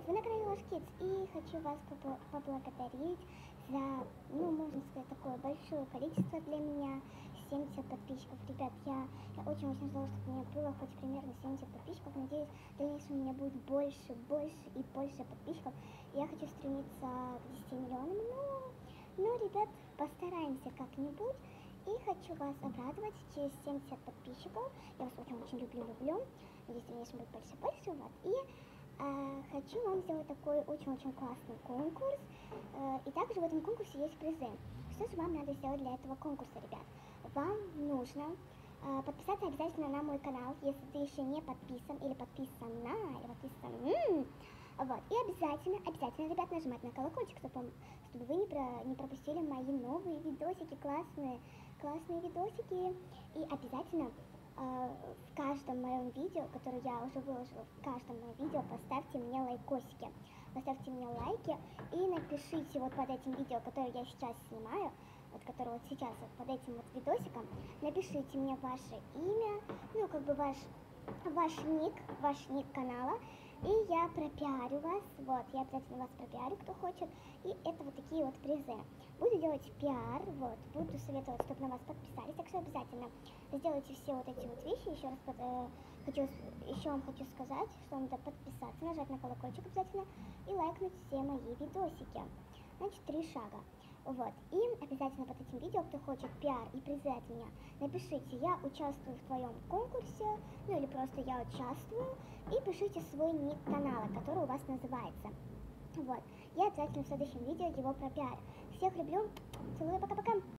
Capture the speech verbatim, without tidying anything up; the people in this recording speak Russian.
Вы на канале Losh Kids, и хочу вас побл- поблагодарить за, ну, можно сказать, такое большое количество для меня, семьдесят подписчиков. Ребят, я, я очень-очень ждала, чтобы у меня было хоть примерно семьдесят подписчиков. Надеюсь, в дальнейшем у меня будет больше, больше и больше подписчиков. Я хочу стремиться к десяти миллионам, но, но, ребят, постараемся как-нибудь. И хочу вас обрадовать через семьдесят подписчиков. Я вас очень-очень люблю-люблю. Надеюсь, в дальнейшем будет больше-больше. Вот. И э, хочу вам сделать такой очень-очень классный конкурс. Э, и также в этом конкурсе есть призы. Что же вам надо сделать для этого конкурса, ребят? Вам нужно э, подписаться обязательно на мой канал, если ты еще не подписан или подписана, или подписан. Вот. И обязательно, обязательно, ребят, нажимать на колокольчик, чтобы, чтобы вы не, про, не пропустили мои новые видосики, классные, классные видосики. И обязательно э, в каждом моем видео, которое я уже выложила, в каждом моем видео поставьте мне лайкосики. Поставьте мне лайки и напишите вот под этим видео, которое я сейчас снимаю, вот который вот сейчас вот под этим вот видосиком, напишите мне ваше имя, ну как бы ваш, ваш ник, ваш ник канала, и я пропиарю вас, вот, я обязательно вас пропиарю, кто хочет, и это вот такие вот призы. Буду делать пиар, вот, буду советовать, чтобы на вас подписались, так что обязательно сделайте все вот эти вот вещи. Еще раз под, э, хочу, еще вам хочу сказать, что надо подписаться, нажать на колокольчик обязательно и лайкнуть все мои видосики. Значит, три шага. Вот, и обязательно под этим видео, кто хочет пиар и призы от меня, напишите: я участвую в твоем конкурсе, ну или просто я участвую, и пишите свой ник канала, который у вас называется. Вот, я обязательно в следующем видео его пропиарю. Всех люблю, целую, пока-пока.